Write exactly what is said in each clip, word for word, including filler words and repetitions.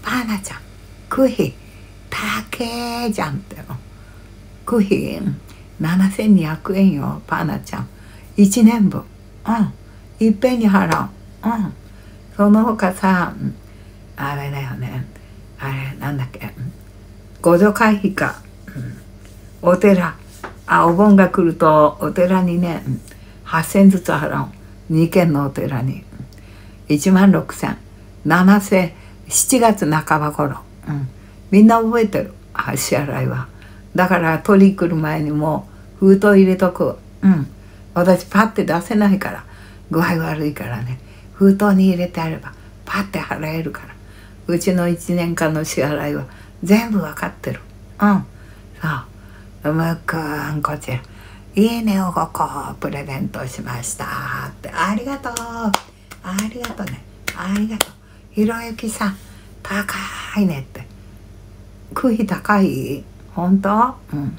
パーナちゃんクヒ高えじゃんってのクヒななせんにひゃくえんよパーナちゃんいちねんぶんうんいっぺんに払ううんその他さあれだよねあれなんだっけ互助会費か、うん、お寺あお盆が来るとお寺にねはっせんずつ払うにけんのお寺にいちまんろくせんななせんしちがつなかば頃、うん、みんな覚えてる支払いはだから取り来る前にもう封筒入れとく、うん、私パッて出せないから具合悪いからね封筒に入れてあればパッて払えるからうちのいちねんかんの支払いは全部わかってるうんそうむっくんこちらいいねをごこプレゼントしましたってありがとうありがとうねありがとうひろゆきさん高いねって区費高い本当うん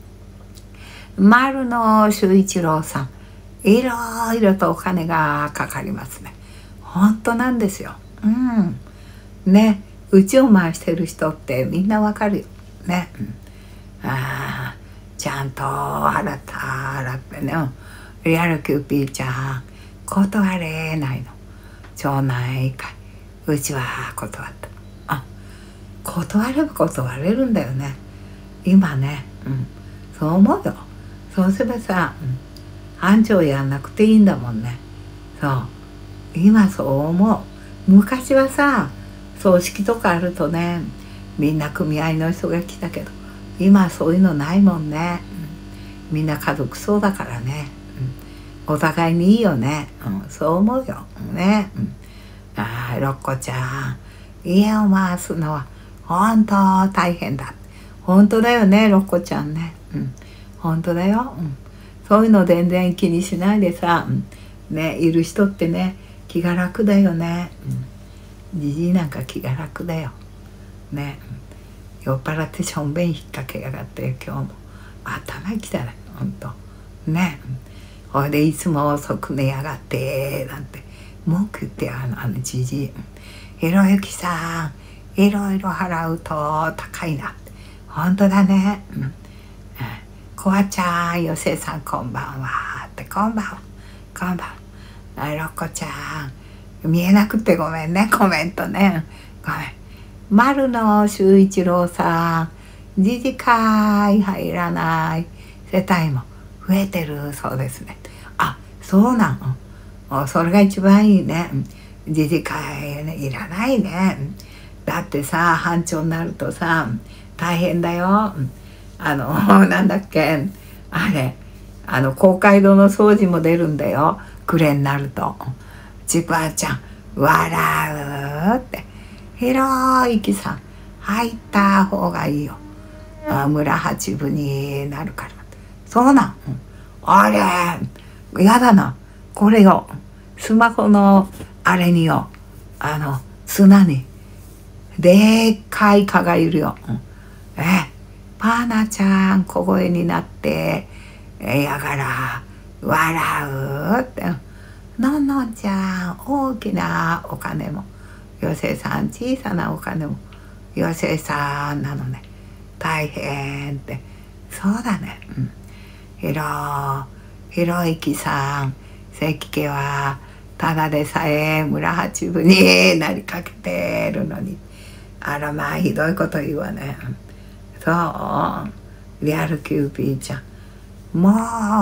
丸野修一郎さんいろいろとお金がかかりますね本当なんですようんねうちを回してる人ってみんなわかるよね、うん、あちゃんと払った払ってねリアルキューピーちゃん断れないの町内会うちは断ったあ断れば断れるんだよね今ね、うん、そう思うよそうすればさ、うん、班長やんなくていいんだもんねそう今そう思う昔はさ葬式とかあるとねみんな組合の人が来たけど今そういうのないもんね、うん、みんな家族そうだからね、うん、お互いにいいよね、うん、そう思うよね、うん、ああろっこちゃん家を回すのは本当大変だ本当だよねろっこちゃんね、うん、本当だよ、うん、そういうの全然気にしないでさ、うん、ねいる人ってね気が楽だよね、うん、じじいなんか気が楽だよね、うん、酔っ払ってしょんべん引っ掛けやがって今日も頭きたねほんとね、うん、ほいでいつも遅く寝やがってなんて文句言ってあのあのじじいひろゆきさんいろいろ払うと高いなって本当だね、うん、こわちゃんよせさんこんばんはってこんばんはこんばんはろっこちゃん見えなくてごめんねコメントねごめん丸野修一郎さん自治会入らない世帯も増えてるそうですねあそうなのそれが一番いいね自治会、ね、いらないねだってさ班長になるとさ大変だよあのなんだっけあれあの公会堂の掃除も出るんだよ暮れになるとちくわちゃん笑うってひろゆきさん入った方がいいよ村八分になるからそうなんあれやだなこれよスマホのあれによあの砂にでっかい蚊がいるよ、うん、えパーナちゃん小声になってやがら笑うってのんのんちゃん大きなお金もよせさん小さなお金もよせさんなのね大変ってそうだね、うん、ひろひろゆきさん関家はただでさえ村八分になりかけてるのにあらまあひどいこと言うわねそうリアルキューピーちゃんもう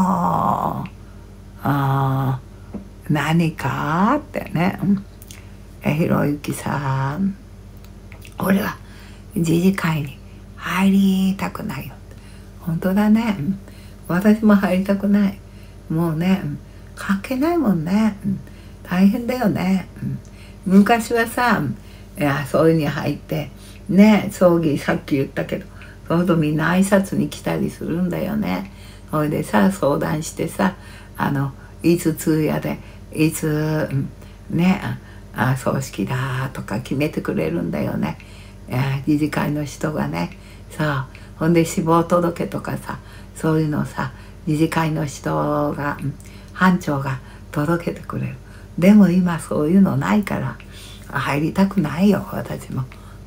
あ何かってね、えひろゆきさん俺は自治会に入りたくないよ本当だね私も入りたくないもうね関係ないもんね大変だよね昔はさいやそういうに入ってね葬儀さっき言ったけどそうするとみんな挨拶に来たりするんだよねそれでさ相談してさあのいつ通夜でいつねあ葬式だとか決めてくれるんだよね理事会の人がねさあほんで死亡届とかさそういうのをさ理事会の人が班長が届けてくれるでも今そういうのないから入りたくないよ私も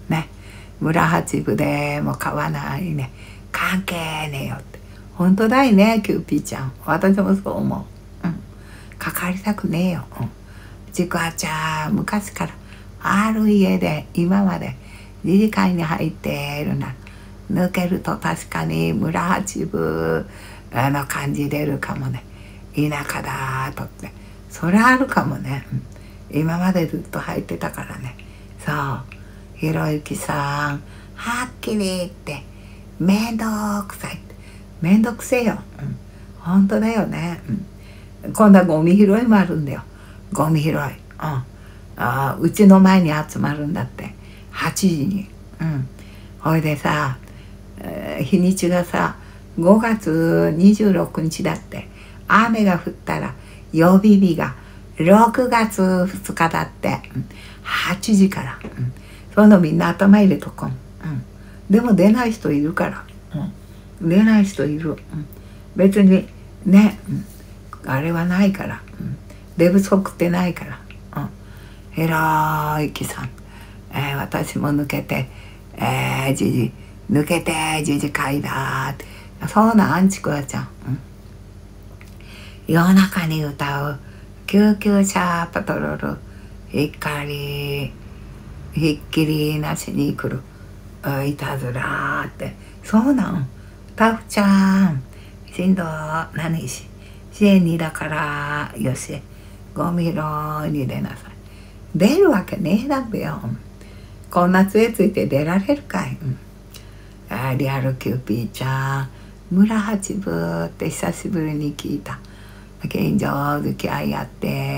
ね、村八分でも買わないね、関係ねえよって。本当だよね、キューピーちゃん。私もそう思う。うん。かかりたくねえよ。うん。ちくわちゃん、昔からある家で今まで理事会に入っているな。抜けると確かに村八分の感じ出るかもね。田舎だとって。それあるかもね。うん、今までずっと入ってたからね。そう。ひろゆきさん、はっきり言って、めんどくさいって。めんどくせえよ。うん。本当だよね。うん。今度はゴミ拾いもあるんだよ。ゴミ拾い。うん。あ、うちの前に集まるんだって。はちじに。うん。ほいでさ、えー、日にちがさ、ごがつにじゅうろくにちだって。雨が降ったら、予備日がろくがつふつかだって。うん、はちじから。うん。そういうのみんな頭入れとこん。うん。でも出ない人いるから。うん。出ない人いる。うん。別に、ね、うん。あれはないから。うん。出不足ってないから。うん。ひろゆきさん。えー、私も抜けて、えー、じじ、抜けてじじ会だって。そうなんちくわちゃん。うん。夜中に歌う救急車パトロール、光、ひっきりなしに来る、いたずらって。そうなん。タフちゃん、振動何し、支援にだからよし、ゴミ拾いに出なさい。出るわけねえだべよ。こんな杖ついて出られるかい。うん、あ、リアルキューピーちゃん、村八分って久しぶりに聞いた。近所付き合いあって、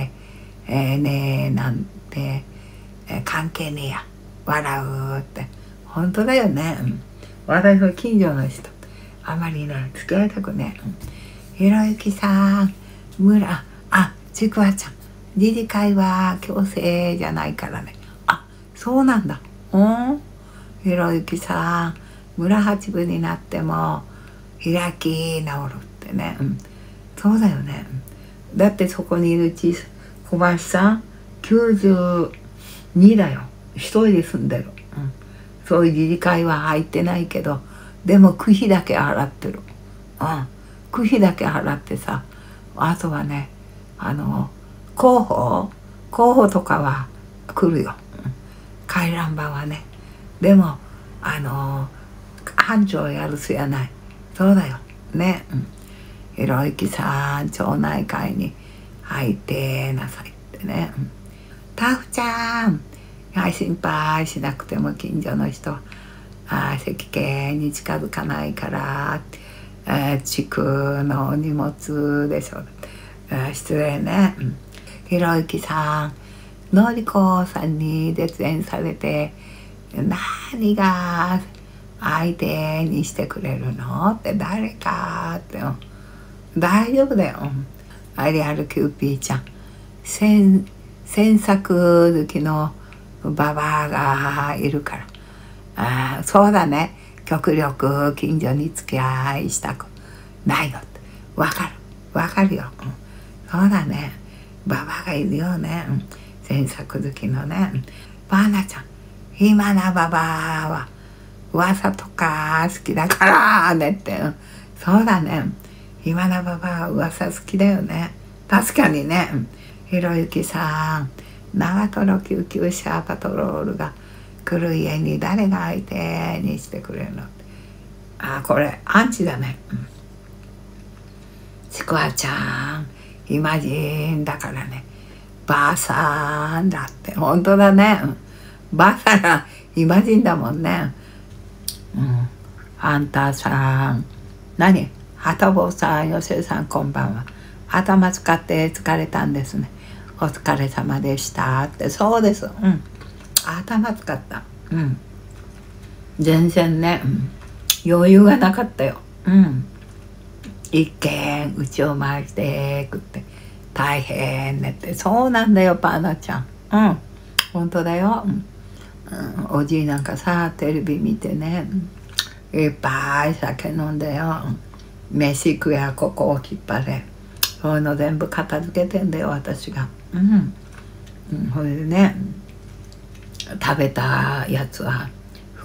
えー、ねえなんて、えー、関係ねえや、笑うって。本当だよね。うん、私の近所の人あまりね付き合いたくねえ。ひろゆきさん、村、あ、ちくわちゃん、理事会は強制じゃないからね。あ、そうなんだ。うん。ひろゆきさん、村八分になっても開き直るってね。うん、そうだよね。だってそこにいる小さ小林さんきゅうじゅうにだよ。一人で住んでる。うん、そういう理事会は入ってないけど、でも区費だけ払ってる。うん、区費だけ払ってさ、あとはね、あの広報広報とかは来るよ。うん、回覧板はね。でもあの班長やるすやない。そうだよね。うん、ひろゆきさん、町内会に入ってなさいってね。うん、タフちゃん、心配しなくても近所の人はあ石鹸に近づかないからって地区の荷物でしょ。失礼ね。うん、ひろゆきさん、のりこさんに絶縁されて何が相手にしてくれるのって誰かって。大丈夫だよ。アリアルキューピーちゃん、詮索好きのババアがいるから。ああ、そうだね。極力近所に付き合いしたくないよって。わかる。わかるよ。うん、そうだね。ババアがいるよね。うん、詮索好きのね。うん、バーナちゃん、暇なババアは噂とか好きだからねって。うん、そうだね。暇なババア噂好きだよね。確かにね。うん、ひろゆきさん、長瀞救急車パトロールが来る家に誰が相手にしてくれるの。あ、これアンチだね。うん、ちくわちゃん、暇人だからね。ばあさんだって。本当だね。うん、ばあさんが暇人だもんね。うん、あんたさん、何、はたぼうさん、よせさん、こんばんは。頭使って疲れたんですね。お疲れ様でしたって。そうです。うん。頭使った。うん。全然ね、うん、余裕がなかったよ。うん。一軒うちを回してくって大変ねって。そうなんだよ、パーナちゃん。うん。本当だよ。うん。うん、おじいなんかさ、テレビ見てね、うん、いっぱい酒飲んでよ。飯食やここを引っ張れ。そういうの全部片付けてんだよ、私が。うん。うん、ほいでね、食べたやつは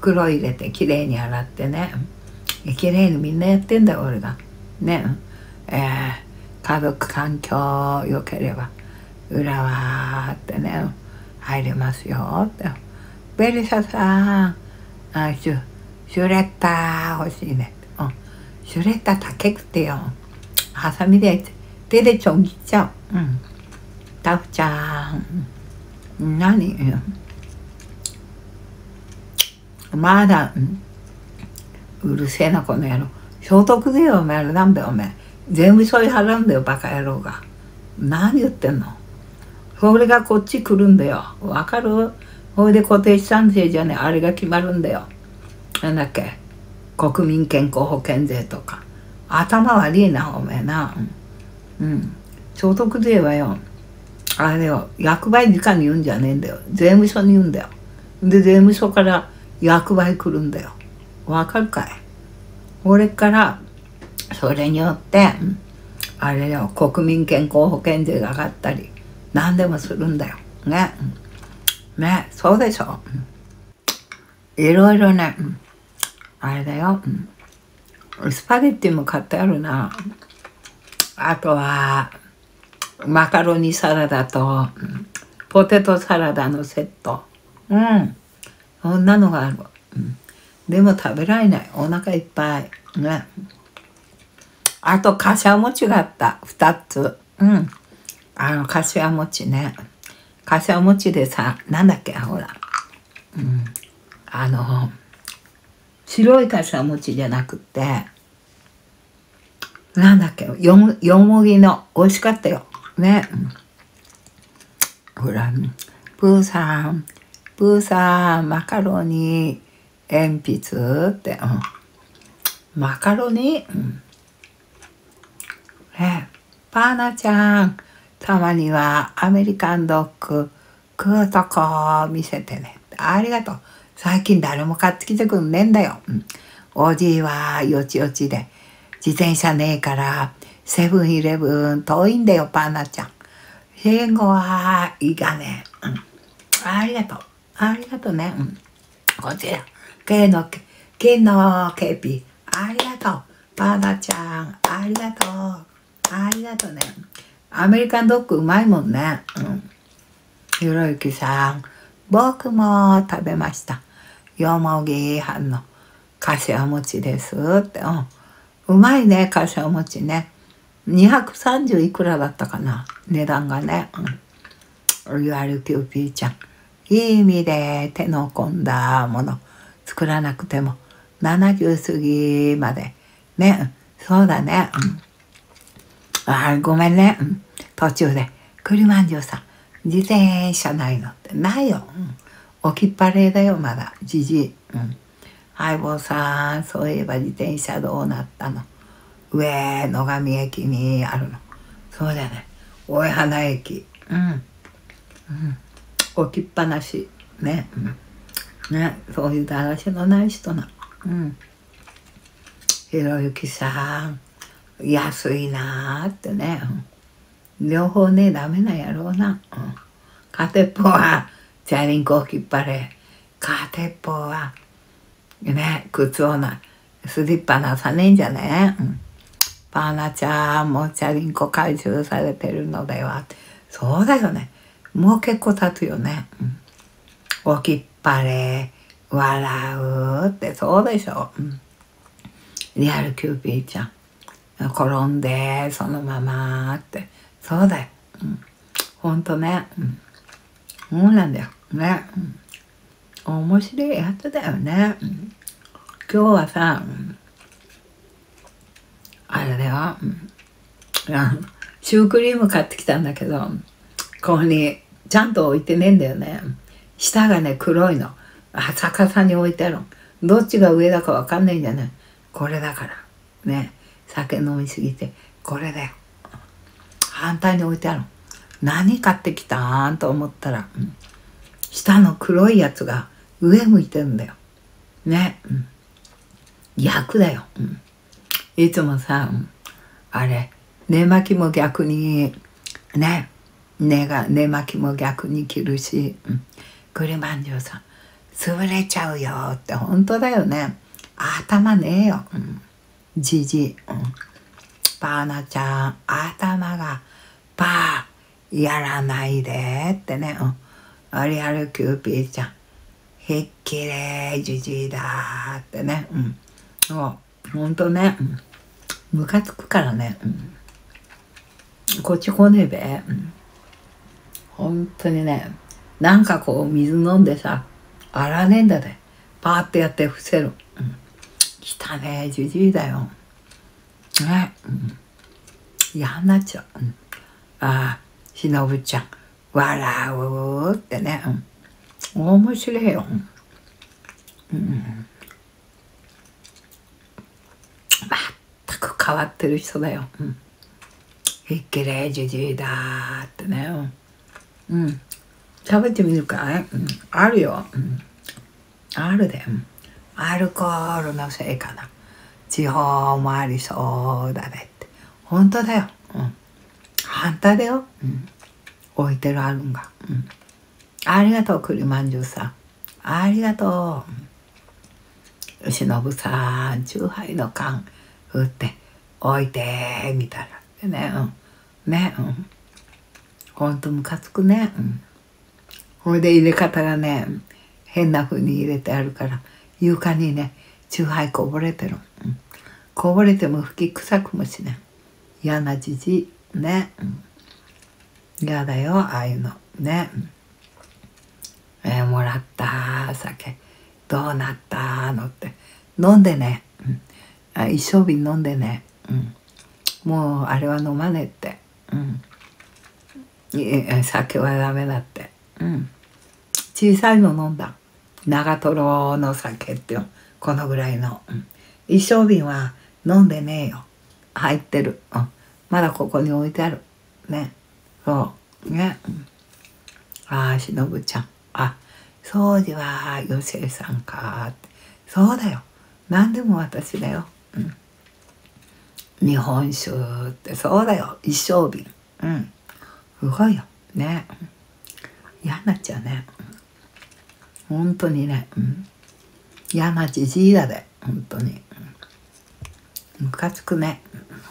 袋入れてきれいに洗ってね、きれいにみんなやってんだよ俺がね。えー、家族環境良ければ裏はってね入れますよって。ベリサさん、あシュシュレッダー欲しいね。うん、シュレッダー高くてよ、ハサミで手でちょん切っちゃう。うん、タフちゃん、何まだ、うん、うるせえなこの野郎。所得税お前なんだよお前。全部それ払うんだよバカ野郎が。何言ってんの。それがこっち来るんだよ。わかる？それで固定資産税じゃねあれが決まるんだよ。なんだっけ、国民健康保険税とか。頭悪いなお前な。うん、所得税はよあれよ、役場時間に言うんじゃねえんだよ。税務署に言うんだよ。で税務署から役場へ来るんだよ。わかるかい。これからそれによってあれよ、国民健康保険税が上がったり何でもするんだよね。ね、そうでしょ。いろいろね、あれだよ。スパゲッティも買ってあるな。あとはマカロニサラダとポテトサラダのセット。うん、そんなのがある。うん、でも食べられない。お腹いっぱいね。あとかしわ餅があったふたつ。うん、あのかしわ餅ね。かしわ餅でさ、なんだっけほら、うん、あの白いかしわ餅じゃなくてなんだっけ、よもよもぎの美味しかったよね。ほら、プーさんプーさんマカロニ鉛筆って、うん、マカロニ、うん、ね、パーナちゃんたまにはアメリカンドッグ食うとこ見せてね。ありがとう。最近誰も買ってきてくんねえんだよ。うん、おじいはよちよちで自転車ねえからセブンイレブン遠いんだよパーナちゃん。慎吾はいいかね、うん、ありがとうありがとうね、うん、こちら K の K の ケーピー ありがとうパーナちゃんありがとうありがとうね。アメリカンドッグうまいもんね。うん、ひろゆきさん僕も食べました。よもぎはんのかしわ餅ですって、うん、うまいねかしわ餅ね。にひゃくさんじゅういくらだったかな値段がね。うん、いわゆるキューピーちゃんいい意味で手の込んだもの作らなくてもななじゅう過ぎまでね。そうだね、うん、あごめんね、うん、途中で栗まんじゅうさん自転車ないのってないよ、うん、置きっぱれだよまだじじい、うん、相棒さんそういえば自転車どうなったの。上野上駅にあるの。そうだね大江花駅、うん、うん、置きっぱなしね、うん、ね、そういうだらしのない人な。うん、ひろゆきさん安いなーってね、うん、両方ねダメなんやろうな、うん、片っぽはチャリンコ置きっぱれ片っぽはね靴をなスリッパなさねえんじゃね、うん、パーナちゃんもチャリンコ回収されてるのでは。そうだよねもう結構経つよね、うん、置きっぱれ笑うってそうでしょ、うん、リアルキューピーちゃん転んでそのままってそうだよ、うん、ほんとね、うん、そうなんだよね、うん、面白いやつだよね、うん、今日はさ、うん、あれだよ、うん、シュークリーム買ってきたんだけどここにちゃんと置いてねえんだよね。下がね黒いの逆さに置いてある。どっちが上だかわかんないんじゃない。これだからね酒飲みすぎてこれだよ反対に置いてある。何買ってきたんと思ったら、うん、下の黒いやつが上向いてるんだよね、うん、逆だよ、うん、いつもさ、うん、あれ寝巻きも逆にね寝が寝巻きも逆に着るし、うん、栗まんじゅうさん潰れちゃうよって本当だよね。頭ねえよ、うん、じじい、うん、バーナちゃん頭がバーやらないでってね、うん、あれあれキューピーちゃんひっきれいじじいだってね、うん、そうほんとね、うん、ムカつくからね、うん、こっち来ねえべ、うん、ほんとにね、なんかこう水飲んでさ洗わねえんだでパーってやって伏せる、うん、汚ねえじじいだよね、うん、嫌になっちゃう、うん、ああしのぶちゃん笑うってね、うん、面白いよ、うん、全く変わってる人だよ、うん、ひっきれいじじいだってね、うん、うん、食べてみるかい、うん、あるよ、うん、あるで、うん、アルコールのせいかな、地方もありそうだねって、本当だよ、うん、反対だよ、うん、置いてるあるんが、うん、ありがとう栗まんじゅうさん、ありがとう、しのぶさんチューハイの缶売って置いてみたらってね、うん、ね、うん、ほんとムカつくね、うん、ほいで入れ方がね変な風に入れてあるから床にねチューハイこぼれてる、うん、こぼれても吹き臭くもしない嫌なじじいね、うん、嫌だよああいうのね、うん、えー、もらった酒どうなったのって飲んでね、うん、あ一升瓶飲んでね、うん、もうあれは飲まねえって、うん、酒はダメだって、うん、小さいの飲んだ長瀞の酒っていうこのぐらいの、うん、一升瓶は飲んでねえよ入ってる、うん、まだここに置いてあるね、そうね、うん、ああしのぶちゃんあそうじはよしえさんかってそうだよ何でも私だよ、うん、日本酒ってそうだよ一升瓶、うん、すごいよね、嫌になっちゃうね、本当にね、うん、嫌なじじいだで本当に、うん、ムカつくね、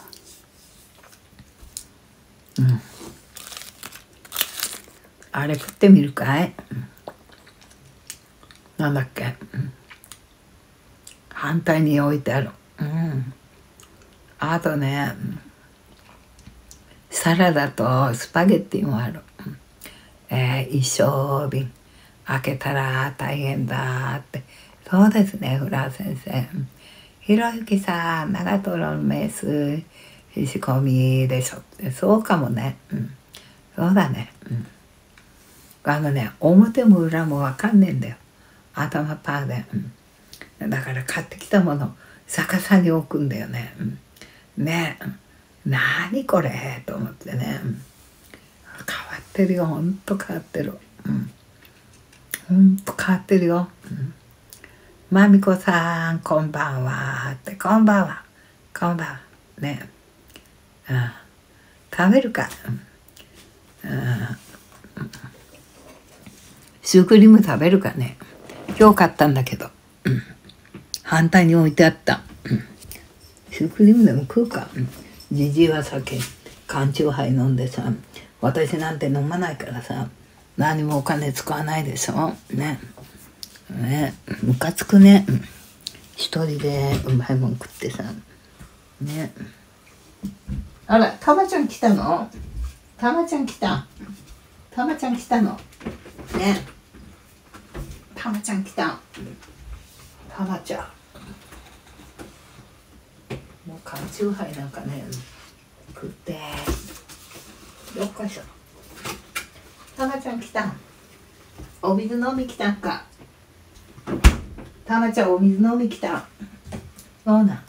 うん、あれ食ってみるかい、うん、なんだっけ、うん、反対に置いてある、うん、あとねサラダとスパゲッティもある、うん、えー、一升瓶開けたら大変だって、そうですねフラー先生、ひろゆきさん長瀞の名水仕込みでしょって、そうかもね、うん、そうだね、うん、あのね表も裏も分かんねえんだよ頭パーで、うん、だから買ってきたもの逆さに置くんだよね、うん、ねえ何これと思ってね、うん、変わってるよほんと変わってる、うん、ほんと変わってるよ、うん、まみこさんこんばんはってこんばんはこんばんはね、うん、食べるか、うんうん、シュークリーム食べるかね今日買ったんだけど、うん、反対に置いてあった、うん、シュークリームでも食うか、うん、じじいは酒缶チューハイ飲んでさ私なんて飲まないからさ何もお金使わないでしょねねムカつくね、うん、一人でうまいもん食ってさねあらたまちゃん来たのたまちゃん来たたまちゃん来たのねたまちゃん来たたまちゃんもう缶チューハイなんかね食ってよっこいしょたまちゃん来たお水飲み来たんかたまちゃんお水飲み来たそうなん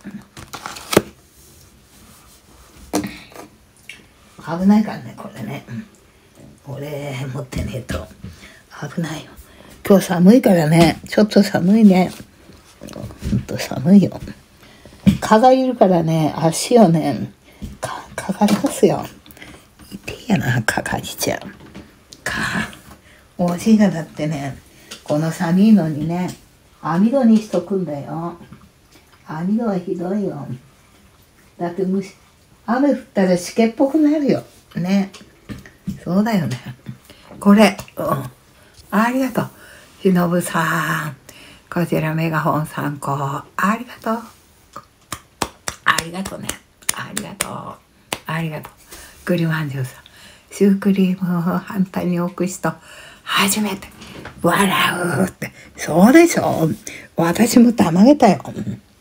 危ないからねこれねこれ持ってねえと危ないよ今日寒いからねちょっと寒いねほんと寒いよ蚊がいるからね足をねかかかりますよ痛いやなかかりちゃうかおじいがだってねこの寒いのにね、網戸にしとくんだよ。網戸はひどいよ。だって虫、雨降ったら湿気っぽくなるよ。ね。そうだよね。これ、うん、ありがとう。しのぶさん。こちらメガホンさんこ。ありがとう。ありがとうね。ありがとう。ありがとう。栗まんじゅうさん。シュークリームを反対に置く人、初めて笑うって。そうでしょ。私もたまげたよ。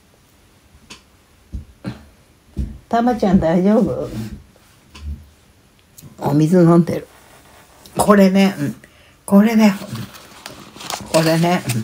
たまちゃん大丈夫？お水飲んでる。これね、うん、これね、これね、うん、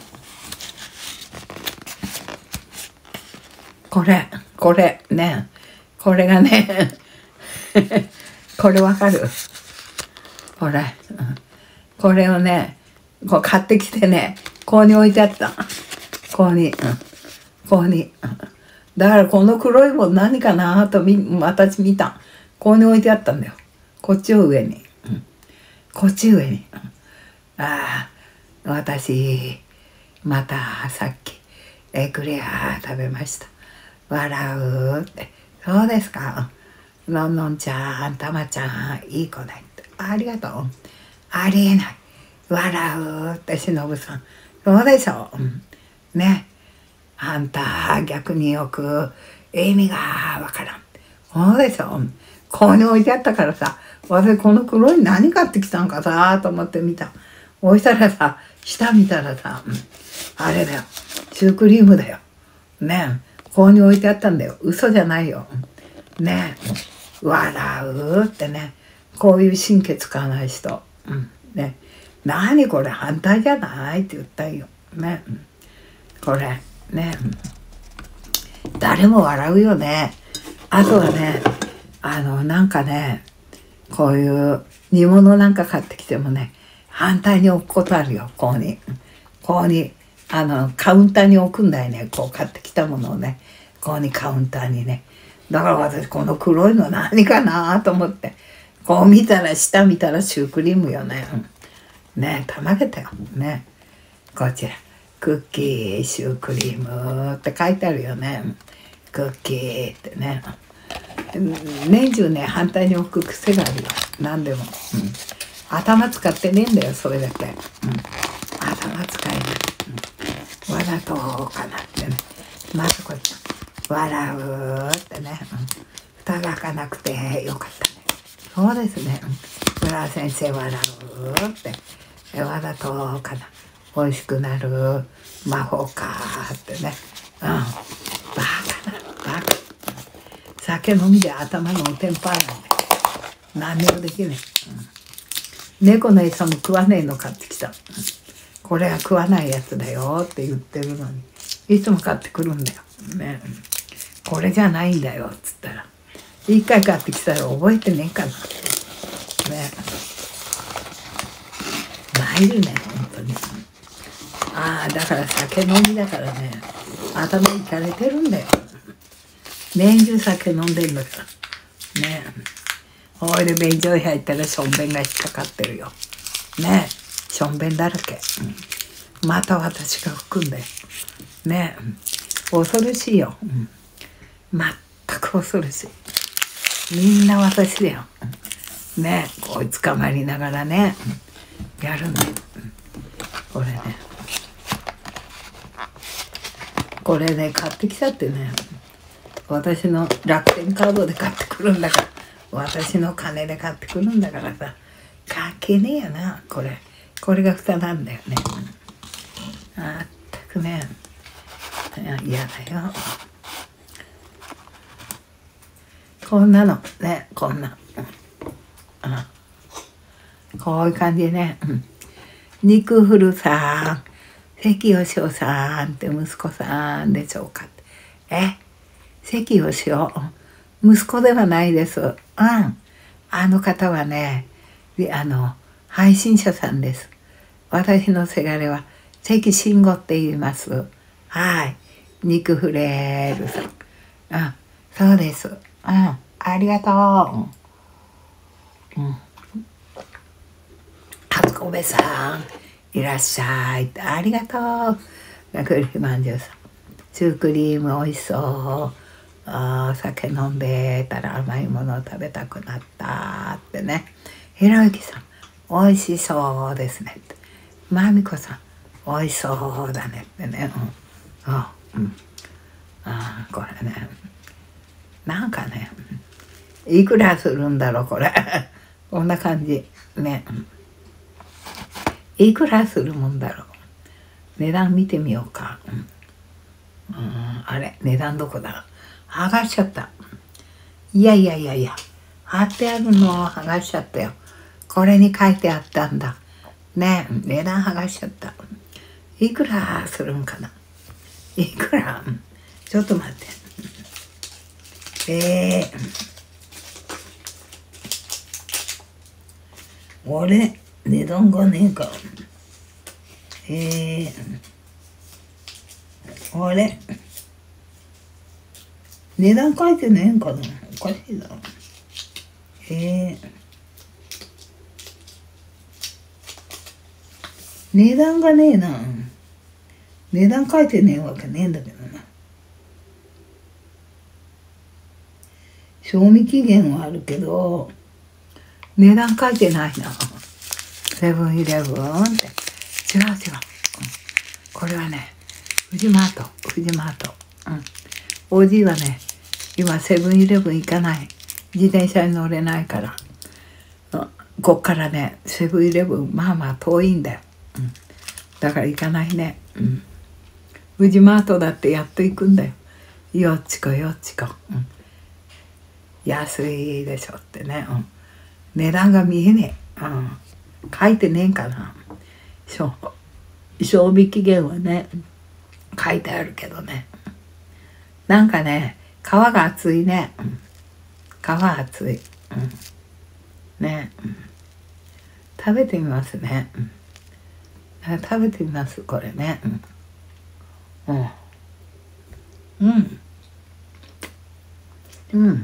これ、これね、これがね、これわかる？これ、これをね、こう買ってきてね、ここに置いてあった。ここに、うん、ここに。だからこの黒いもん何かなと私見た。ここに置いてあったんだよ。こっちを上に。うん、こっち上に。うん、ああ、私、またさっき、エクレア食べました。笑うって。そうですか。のんのんちゃん、たまちゃん、いい子だって。ありがとう。ありえない。笑うってしのぶさん。そうでしょ。うん、ね。あんた逆によく意味がわからん。そうでしょ。ここに置いてあったからさ、私この黒い何買ってきたんかさと思って見た。置いたらさ、下見たらさ、うん、あれだよ。シュークリームだよ。ねえ。ここに置いてあったんだよ。嘘じゃないよ。ねえ。笑うってね。こういう神経使わない人。うん、ね。何これ反対じゃないって言ったよ。ね。これ。ね。誰も笑うよね。あとはね、あの、なんかね、こういう煮物なんか買ってきてもね、反対に置くことあるよ、ここに。ここに、あの、カウンターに置くんだよね、こう買ってきたものをね。ここにカウンターにね。だから私、この黒いの何かなと思って。こう見たら、下見たらシュークリームよね。ね、たまげたよ。ね。こちら。クッキー、シュークリームって書いてあるよね。クッキーってね。年中ね、反対に置く癖があるよ。何でも。うん、頭使ってねえんだよ、それだけ。うん、頭使えない。うん、わざとかなってね。まずこっち。笑うってね。うん、蓋が開かなくてよかったね。そうですね。フラ先生笑うって。わざとかな。美味しくなる魔法かってね。うん。バカな、バカ。酒飲みで頭のおてんぱなんで。何にもできない。うん、猫の餌も食わねえの買ってきた。うん、これは食わないやつだよって言ってるのに。いつも買ってくるんだよ。ね。これじゃないんだよっつったら。一回買ってきたら覚えてねえかな。ね。参るね、本当に。ああ、だから酒飲みだからね、頭いかれてるんだよ。年中酒飲んでんだから。ねえ。おいで便所に入ったらしょんべんが引っかかってるよ。ねえ。しょんべんだらけ。うん、また私が拭くんだよ。ねえ。恐ろしいよ。うん、全く恐ろしい。みんな私だよ。ねえ。こいつ捕まりながらね、やるんだよ。これね。これね、買ってきちゃってね。私の楽天カードで買ってくるんだから。私の金で買ってくるんだからさ。関係ねえやな、これ。これが蓋なんだよね。あったくね。嫌だよ。こんなのね、こんな。うん、こういう感じでね。うん、肉フルさん、関義雄さんって息子さんでしょうか。え、関義雄、息子ではないです。うん。あの方はね、あの、配信者さんです。私のせがれは関慎吾って言います。はい。肉フレールさん。うん。そうです。うん。ありがとう。うん。初子部さん。 いらっしゃいって、ありがとう。クリームまんじゅうさん。シュークリームおいしそう。あ酒飲んでたら甘いものを食べたくなったってね。ひろゆきさん、おいしそうですねって。まみこさん、おいしそうだねってね。うん。あ、うん。あこれね。なんかね、いくらするんだろうこれ。こんな感じ。ね。いくらするもんだろう。値段見てみようか。うん、うんあれ、値段どこだ。剥がしちゃった。いやいやいやいや。貼ってあるのを剥がしちゃったよ。これに書いてあったんだ。ね、値段剥がしちゃった。いくらするんかな。いくらちょっと待って。えー、俺、値段がねえか。えー、あれ値段書いてねえんかな。おかしいな。えー、値段がねえな。値段書いてねえわけねえんだけどな。賞味期限はあるけど、値段書いてないな。セブンイレブンって。違う違う。うん、これはね、フジマート、フジマート。うん。おじいはね、今セブンイレブン行かない。自転車に乗れないから。うん、こっからね、セブンイレブン、まあまあ遠いんだよ。うん、だから行かないね。うん。フジマートだってやっと行くんだよ。よっちこよっちこ。うん、安いでしょってね。うん、値段が見えねえ。うん、書いてねえんかな。賞味期限はね、書いてあるけどね。なんかね、皮が厚いね。うん、皮厚い。うん、ね、うん、食べてみますね。うん、食べてみます、これね。うん。うん。うん。うん。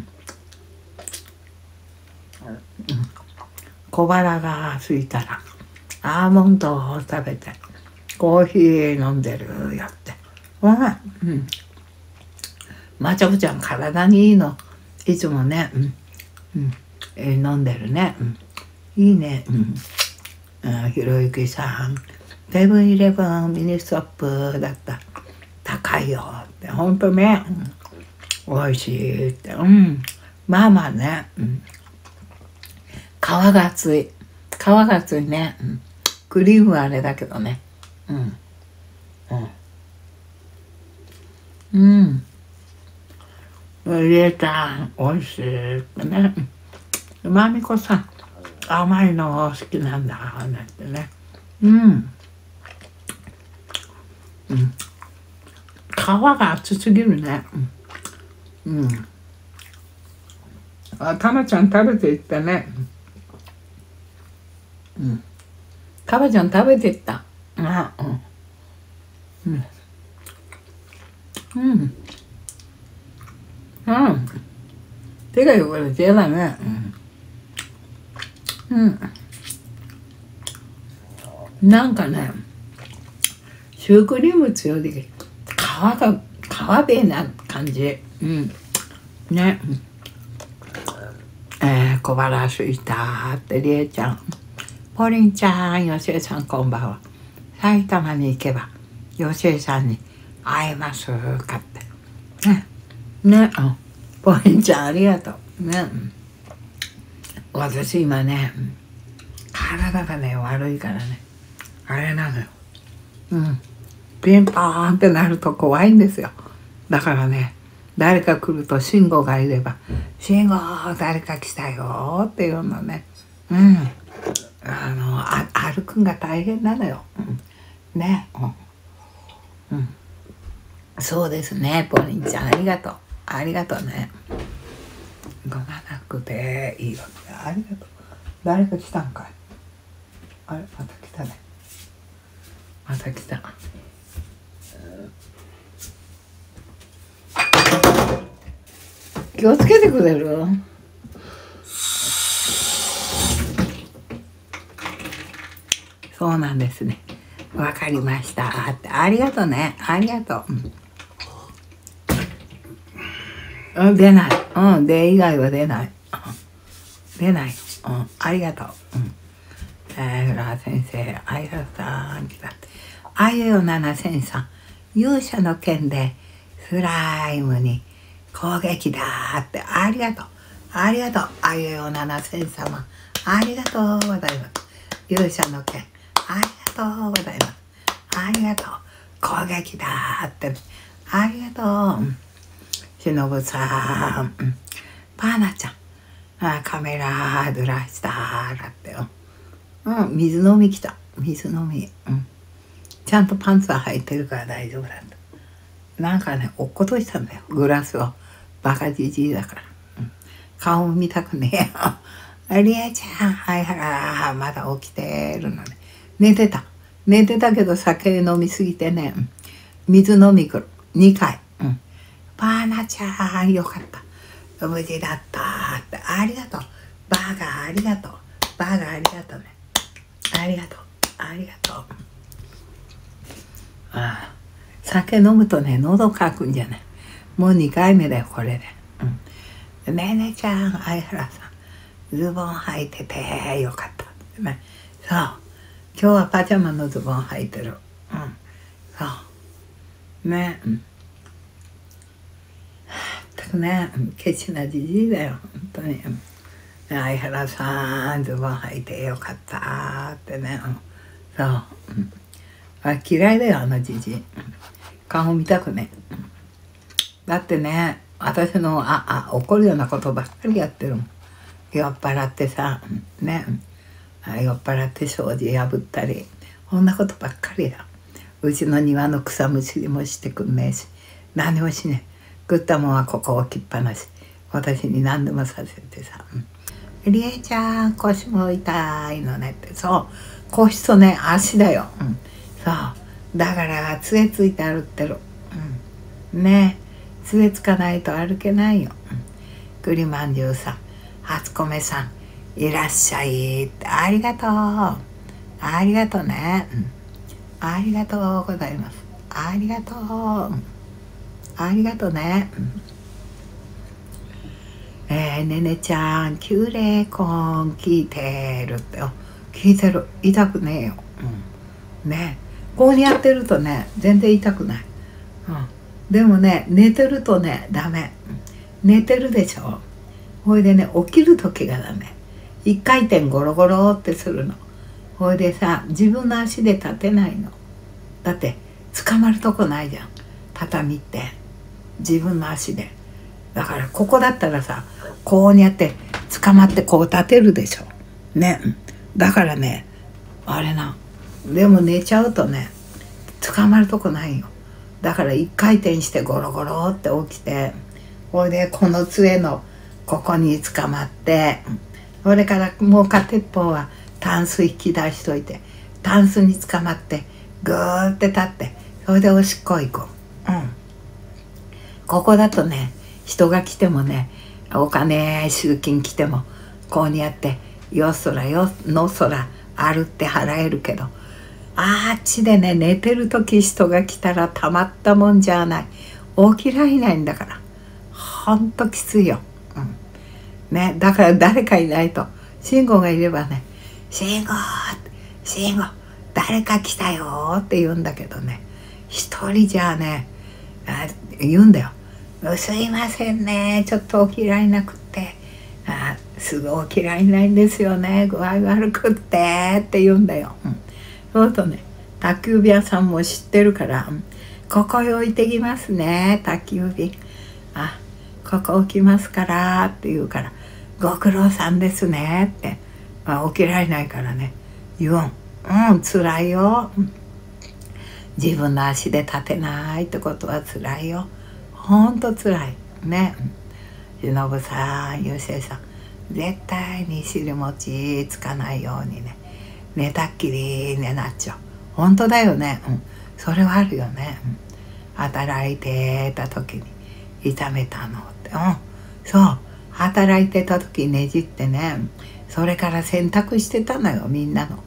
小腹が空いたら、アーモンドを食べて、コーヒー飲んでるよって。うん。うん。まちゃこちゃん体にいいの。いつもね、うん。うん。えー、飲んでるね。うん。いいね。うん。うん、ひろゆきさん。セブンイレブンミニストップだった。高いよって。ほんとね。うん、美味しいって。うん。まあまあね。うん。皮が厚い。皮が厚いね。うん。クリームはあれだけどね。うん。うん。うん。入れた。美味しいってね。まみこさん。甘いの好きなんだ。なんてね。うん。うん。皮が厚すぎるね。うん。うん、あ、たまちゃん食べていったね。うん。たまちゃん食べていった。あ、うん。うん。うん。うん。手が汚れて嫌だね。うん。うん。なんかね、シュークリーム強いで、皮が、皮べえな感じ。うん。ね。えー、小腹すいたってりえちゃん。ポリンちゃん、よしえさんこんばんは。埼玉に行けば、よしえさんに会えますかって。ね。ね。うん。ポリンちゃんありがとう。ね。私今ね、体がね、悪いからね。あれなのよ。うん。ピンポーンってなると怖いんですよ。だからね、誰か来ると慎吾がいれば、慎吾誰か来たよっていうのね。うん。あの、あ歩くんが大変なのよ。うん、ね。うん。うん。そうですね、ポリンちゃんありがとう。ありがとうね。飲まなくていいわけ。ありがとう。誰か来たんかい。あれ、また来たね。また来た。気をつけてくれる？そうなんですね。 わかりましたって、ありがとうね、ありがとう。うん、出ない。うん、で以外は出ない。出ない。うん、ありがとう。うん。えー、浦先生、ありがとう。あゆよななせんさん、勇者の剣でスライムに攻撃だって、ありがとう。ありがとう。あゆよななせん様、ありがとうございます。勇者の剣、ありがとうございます。ありがとう。攻撃だって、ね、ありがとう。しのぶさん、パーナちゃん、あカメラドラしたらってよ。うん、水飲み来た。水飲み。うん。ちゃんとパンツは履いてるから大丈夫なんだ。なんかね、落っことしたんだよ。グラスを。バカじじいだから。うん、顔見たくねえよ。りえちゃん、はいはい、まだ起きてるのね。寝てた。寝てたけど酒飲みすぎてね、水飲み来る。にかい。うん。パーナちゃん、よかった。無事だったって。ありがとう。バーガーありがとう。バーガーありがとうね。ありがとう。ありがとう。ああ、酒飲むとね、喉かくんじゃない。もうにかいめだよ、これで。うん。ねえねえちゃん、相原さん、ズボン履いててよかった。ね、そう。今日はパジャマのズボン履いてる。うん。そう。ねえ。うん。全くね、ケチなじじいだよ、本当に。相原さん、ズボン履いてよかったってね。うん、そう。うん、あ、嫌いだよ、あのじじい。顔見たくね。だってね、私のああ怒るようなことばっかりやってるもん。酔っ払ってさ、ね、酔っ払って障子破ったり、こんなことばっかりだ。うちの庭の草むしりもしてくんねえし、何もしねえ。食ったもんはここ置きっぱなし。私に何でもさせてさ。りえちゃん、腰も痛いのねって。そう。腰とね、足だよ。うん、そう。だから、杖ついて歩ってる。うん、ねえ。杖つかないと歩けないよ。うん、栗まんじゅうさん、初米さん、いらっしゃいって。ありがとう。ありがとうね。うん、ありがとうございます。ありがとう。ありがとうね。うん、えー、ねねちゃん、キュレコン聞いてるって。聞いてる。痛くねえよ。うん、ねこうやってるとね、全然痛くない。うん、でもね、寝てるとね、ダメ。寝てるでしょ。ほいでね、起きる時がダメ。一回転ゴロゴロってするの。ほいでさ、自分の足で立てないの。だって捕まるとこないじゃん、畳って自分の足で。だからここだったらさ、こうやって捕まってこう立てるでしょね。だからね、あれな、でも寝ちゃうとね、捕まるとこないよ。だから一回転してゴロゴロって起きて、ほいでこの杖のここに捕まって、それからもう片っ方はタンス引き出しといて、タンスに捕まってぐーって立って、それでおしっこ行く。うん。ここだとね、人が来てもね、お金集金来てもこうやってよそらよのそらあるって払えるけど、あっちでね、寝てる時人が来たらたまったもんじゃない。起きられないんだから、ほんときついよ。うんね、だから誰かいないと、慎吾がいればね、慎吾慎吾誰か来たよって言うんだけどね、一人じゃね、あ言うんだよ。すいませんね、ちょっと起きられなくって、あすぐ起きられないんですよね、具合悪くってって言うんだよ。うん、そうするとね、宅急便屋さんも知ってるから、うん、ここへ置いてきますね、宅急便。あ、ここ置きますからって言うから、ご苦労さんですねって、まあ、起きられないからね言うん。うん、辛いよ。自分の足で立てないってことは辛いよ。ほんと辛いね。しのぶさん、ゆうせいさん、絶対に尻餅つかないようにね、寝たっきり寝なっちゃう。ほんとだよね。うん、それはあるよね。うん、働いてた時に痛めたのって。うん、そう働いてた時ねじってね、それから洗濯してたのよ、みんなの。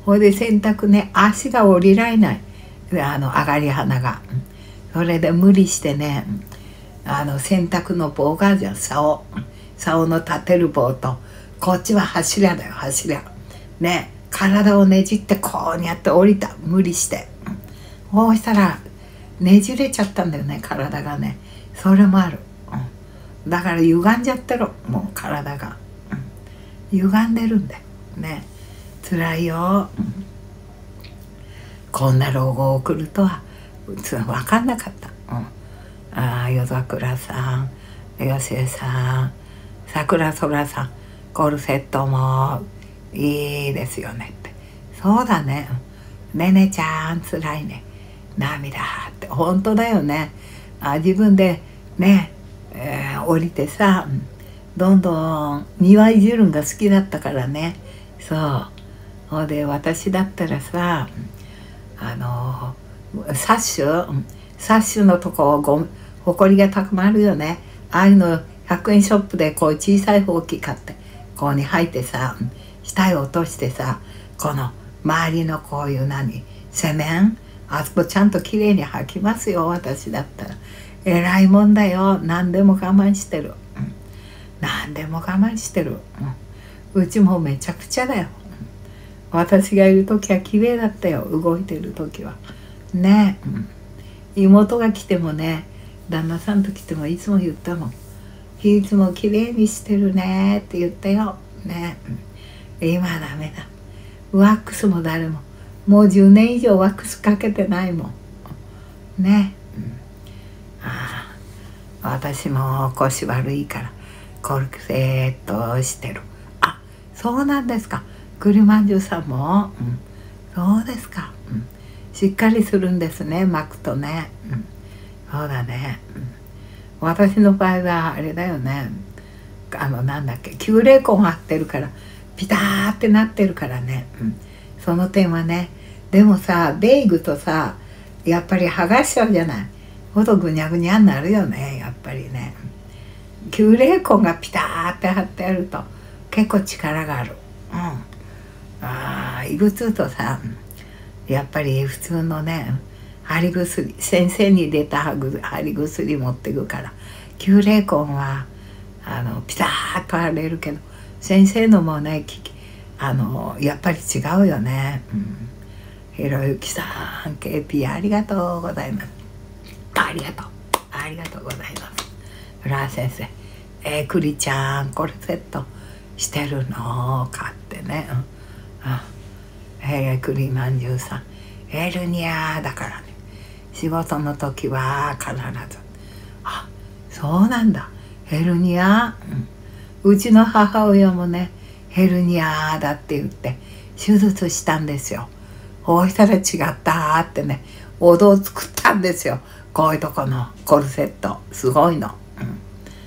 ほいで洗濯ね、足が降りられない、あの上がり花が。それで無理してね、あの洗濯の棒があるじゃん、竿竿の立てる棒と、こっちは柱だよ、柱ね。体をねじってこうにやって降りた、無理して。そうしたらねじれちゃったんだよね、体がね。それもある、うん、だから歪んじゃってる、もう体が、うん、歪んでるんだよね。辛いよ、うん、こんな老後を送るとは分かんなかった、うん、ああ夜桜さん、吉江さん、桜空さん、コルセットもいいですよねって。そうだね、ねねちゃんつらいね、涙って本当だよね。あ、自分でね、えー、降りてさ、どんどん庭いじるんが好きだったからね。そうほで、私だったらさ、あのサッシュサッシュのとこごほこりがたまるよね。ああいうのひゃくえんショップでこう小さいほうき買ってここに入ってさ、下へ落としてさ、この周りのこういう何セメン、あそこちゃんときれいに履きますよ、私だったら。偉いもんだよ、何でも我慢してる、うん、何でも我慢してる、うん、うちもめちゃくちゃだよ、うん、私がいる時はきれいだったよ、動いてる時はね、うん、妹が来てもね、旦那さんと来てもいつも言ったもん、いつもきれいにしてるねって言ったよね、うん、今ダメだ、ワックスも誰ももうじゅうねん以上ワックスかけてないもんね、うん、ああ私も腰悪いからコルセットしてる。あ、そうなんですか、栗まんじゅうさんも、うん、そうですか、うん、しっかりするんですね、巻くとね、うん、そうだね、うん、私の場合はあれだよね、あのなんだっけ、吸冷根張ってるからピターってなってるからね、うん、その点はね。でもさ、ベイグとさ、やっぱり剥がしちゃうじゃない、ほどぐにゃぐにゃになるよね、やっぱりね。吸冷根がピターって貼ってあると結構力がある、うん、あー、異物とさ、やっぱり普通のね貼り薬、先生に出た貼り薬持ってくから、吸冷根はあのピターッと貼れるけど、先生のもね、あのやっぱり違うよね、うん、ひろゆきさん ケーピー ありがとうございます、ありがとうありがとうございます。フラー先生、えー、クリちゃんコルセットしてるのかってね、うん、あ、えー、クリまんじゅうさんヘルニアだからね、仕事の時は必ず、あ、そうなんだ、ヘルニア、うん、うちの母親もねヘルニアだって言って手術したんですよ。そうしたら違ったってね、お堂を作ったんですよ、こういうとこのコルセット、すごいの、うんうん、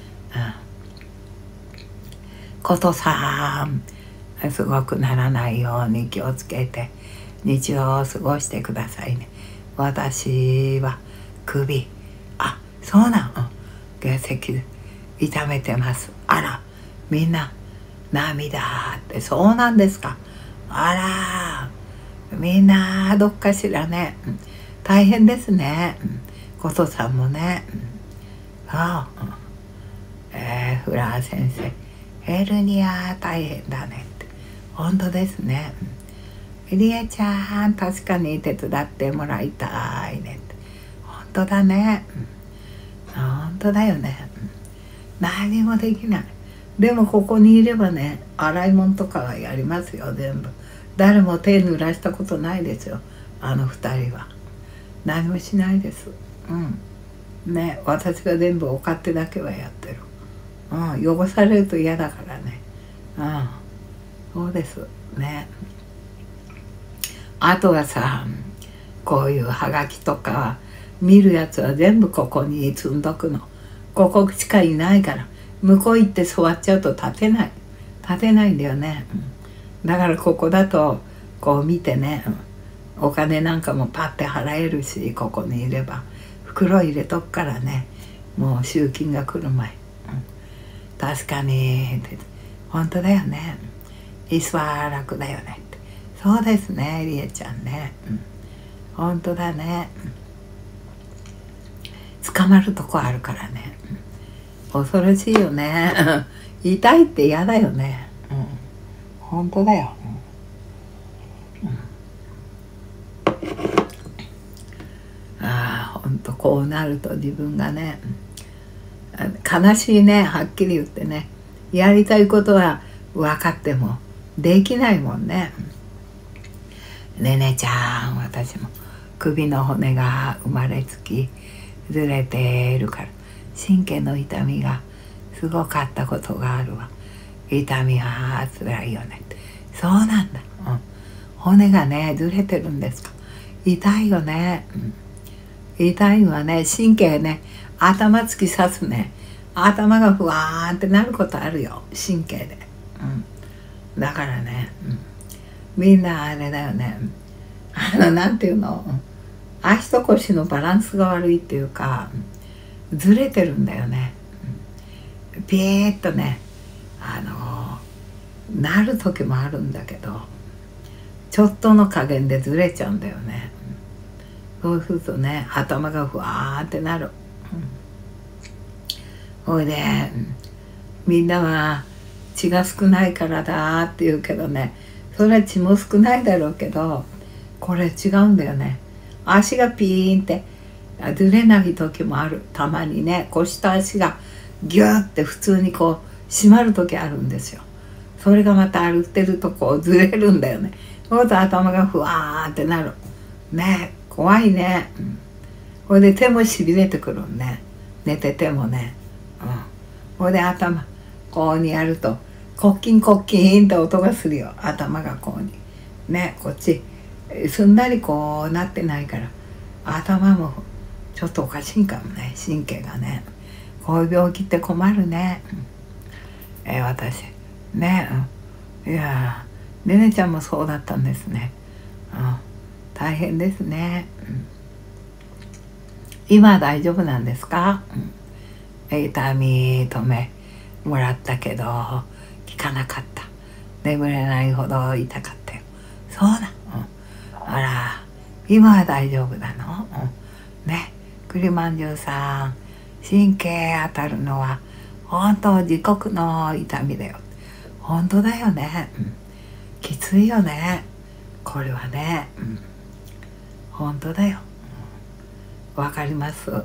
ことさん、すごくならないように気をつけて日常を過ごしてくださいね。私は首、あ、そうなん、結石痛めてます。あら、みんな涙って、そうなんですか、あら、みんなどっかしらね、うん、大変ですね、うん、ことさんもね、うん、そう、うん、えー、フラー先生、ヘルニア大変だねって、本当ですね、うん、リエちゃん確かに手伝ってもらいたいねって、本当だね、うん、本当だよね、うん、何もできない。でもここにいればね、洗い物とかはやりますよ、全部。誰も手濡らしたことないですよ、あの二人は。何もしないです、うんね、私が全部お勝手だけはやってる、うん、汚されると嫌だからね、うん、そうですね。あとはさ、こういうハガキとか見るやつは全部ここに積んどくの。ここしかいないから、向こう行って座っちゃうと立てない立てないんだよね、うん、だからここだとこう見てね、うん、お金なんかもパッて払えるし、ここにいれば袋入れとくからね、もう集金が来る前、うん、確かにって、本当だよね、椅子は楽だよねって、 そうですね、りえちゃんね、うん、本当だね、うん、捕まるとこあるからね、うん、恐ろしいよね痛いって嫌だよね、うん、本当だよ、うんうん、ああ本当こうなると自分がね、悲しいね、はっきり言ってね、やりたいことは分かってもできないもんね。ねねちゃん、私も首の骨が生まれつきずれているから神経の痛みがすごかったことがあるわ。痛みはつらいよね。そうなんだ、うん、骨がねずれてるんですか。痛いよね、うん、痛いわね。神経ね、頭突き刺すね、頭がふわーんってなることあるよ、神経で、うん、だからね、うん、みんなあれだよね、あのなんていうの、足と腰のバランスが悪いっていうかずれてるんだよね、うん、ピーッとね、あのなる時もあるんだけどちょっとの加減でずれちゃうんだよね、うん、そうするとね頭がふわーってなる、うん、ほいで、うん、みんなは血が少ないからだって言うけどね、それは血も少ないだろうけどこれ違うんだよね。足がピーンってずれない時もある、たまにね。腰と足がギューって普通にこう締まる時あるんですよ。それがまた歩ってるとこうずれるんだよね。そうすると頭がふわーってなるね。怖いね、うん、ほいで手もしびれてくるね、寝ててもね、うん、ほいで頭こうにやるとコッキンコッキンって音がするよ、頭がこうにね。こっちすんなりこうなってないから頭もちょっとおかしいかもね、神経がね。こういう病気って困るね、うん、えー、私ね、うん、いやねねちゃんもそうだったんですね、うん、大変ですね、うん、今は大丈夫なんですか、うん、痛み止めもらったけど効かなかった、眠れないほど痛かったよ。そうだ、うん、あら今は大丈夫なの、うん、ね。栗まんじゅうさん、神経当たるのは本当自国の痛みだよ。本当だよね、うん、きついよねこれはね、うん、本当だよ、わ、うん、かります、うん、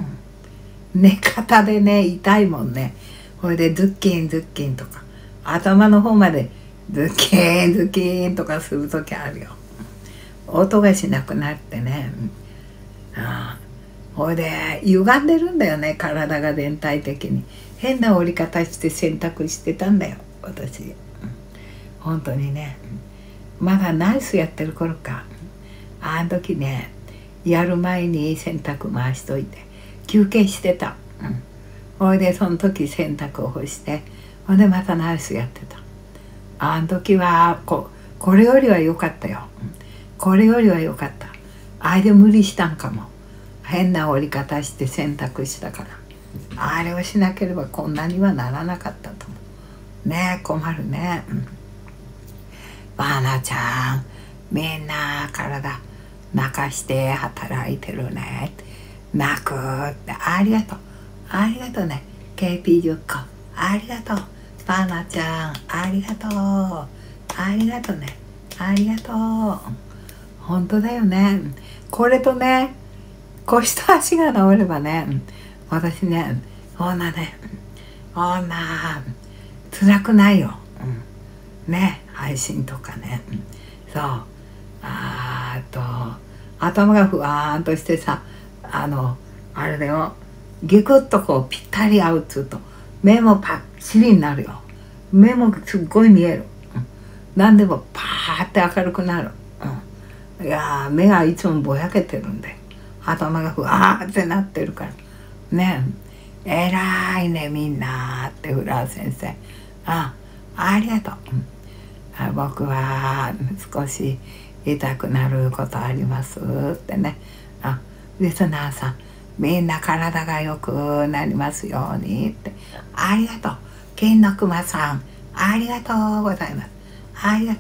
寝方でね痛いもんね。これでズッキンズッキンとか頭の方までズッキンズッキンとかする時あるよ、音がしなくなってね、うん、あほいで歪んでるんだよね、体が全体的に。変な折り方して洗濯してたんだよ私、うん、本当にね、うん、まだナイスやってる頃か、あの時ねやる前に洗濯回しといて休憩してた、うん、ほいでその時洗濯を干してほんでまたナイスやってた。あの時はここれよりは良かったよ、うん、これよりは良かった。あれで無理したんかも、変な折り方して洗濯したから、あれをしなければこんなにはならなかったと思うね。困るね、うん、バーナちゃんみんな体泣かして働いてるね、泣くってありがとうありがとうね ケーピーじゅっ 個ありがとう、バーナちゃんありがとうありがとうねありがとう、本当だよね。これとね腰と足が治ればね、私ねそんなねそんな辛くないよ、うん、ね配信とかね、うん、そうあと頭がふわーんとしてさ、あのあれだよ、ギクッとこうぴったり合うっつうと目もパッチリになるよ。目もすっごい見える、うん、何でもパーって明るくなる、うん、いや目がいつもぼやけてるんで頭がふわーってなってるからね。えらいねみんなってフラー先生、あありがとう、うん、あ僕は少し痛くなることありますってね。あリスナーさんみんな体が良くなりますようにって、ありがとう金の熊さんありがとうございます、ありがとう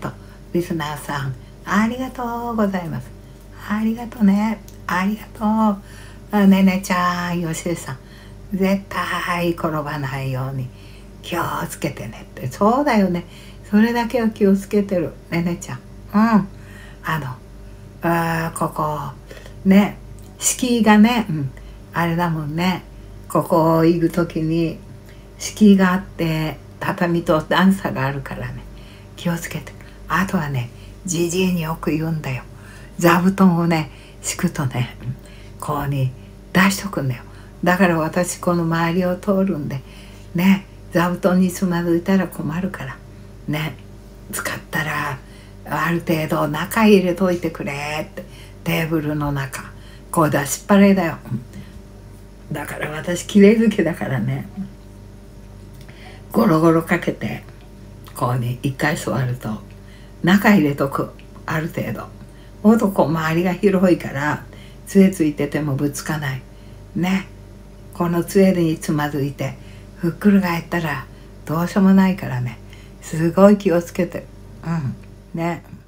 リスナーさんありがとうございます。ありがとうね、ありがとう。あねねちゃん、よしえさん、絶対転ばないように気をつけてねって。そうだよね、それだけは気をつけてるねねちゃん。うんあのあここね敷居がね、うん、あれだもんね。ここ行く時に敷居があって畳と段差があるからね、気をつけて。あとはね、じじいによく言うんだよ。座布団をね敷くとね、こうに出しとくんだよ。だから私この周りを通るんでね、座布団につまずいたら困るからね、使ったらある程度中入れといてくれって。テーブルの中こう出しっぱれだよ。だから私きれい好きだからね、ゴロゴロかけてこうに一回座ると中入れとく。ある程度男周りが広いから杖ついててもぶつかないね。この杖につまずいてふっくり返ったらどうしようもないからね、すごい気をつけてうんね。